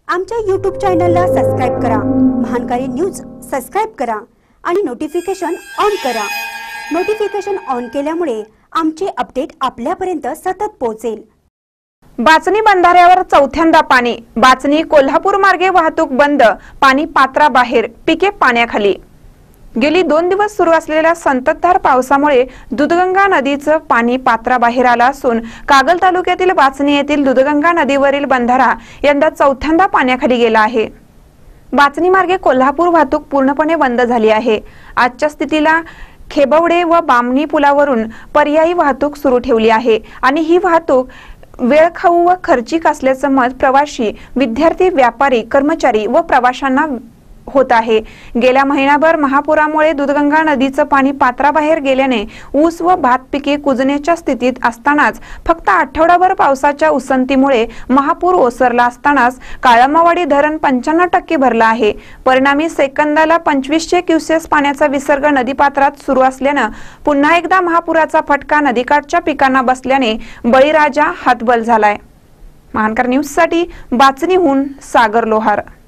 आमच्या YouTube चॅनलला subscribe करा, महानकारी न्यूज सबस्क्राइब करा आणि नोटिफिकेशन ऑन करा। नोटिफिकेशन ऑन केल्यामुळे आमचे अपडेट आपल्यापर्यंत सतत पोहोचेल। बाचणी बंधाऱ्यावर चौथ्यांदा पाणी, बाचणी कोल्हापूर मार्गे वाहतूक बंद, पाणी पात्राबाहेर, पिके पाण्याखाली। गेली 2 दिवस सुरू असलेल्या संततधार पावसामुळे दूधगंगा नदीचं पाणी पात्राबाहेर आलं असून कागल तालुक्यातील बाचणी येथील दूधगंगा नदीवरील बंधारा यंदा चौथ्यांदा पाण्याखाली गेला आहे। बाचणी मार्गे कोल्हापूर वाहतूक पूर्णपणे बंद झाली आहे। आजच्या स्थितीला खेबवडे व बामणी पुलावरून पर्यायी वाहतूक सुरू ठेवली आहे आणि ही वाहतूक वेळखाऊ व खर्चिक असल्याचं मत प्रवासी, विद्यार्थी, व्यापारी, कर्मचारी व प्रवाशांना होत आहे। गेल्या महिनाभर महापुरामुळे दूधगंगा नदीचं पाणी पात्राबाहेर गेल्याने ऊस व भात पिके कुजण्याच्या स्थितीत असतानाच फक्त आठवडाभर पावसाच्या उसंतीमुळे महापूर ओसरला असतानाच काळमावाडी धरण 95% भरला आहे। परिणामी सेकंदाला 2500 क्युसेस पाण्याचा विसर्ग नदीपात्रात सुरू असल्याने पुन्हा एकदा महापुराचा फटका नदीकाठच्या पिकांना बसल्याने बळीराजा हातबल झालाय। महानकर न्यूज साठी बाचणीहून सागर लोहार।